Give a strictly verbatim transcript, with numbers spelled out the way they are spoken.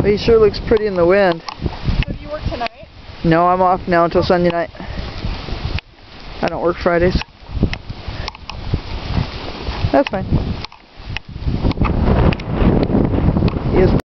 Well, he sure looks pretty in the wind. So do you work tonight? No, I'm off now until Sunday night. I don't work Fridays. That's fine.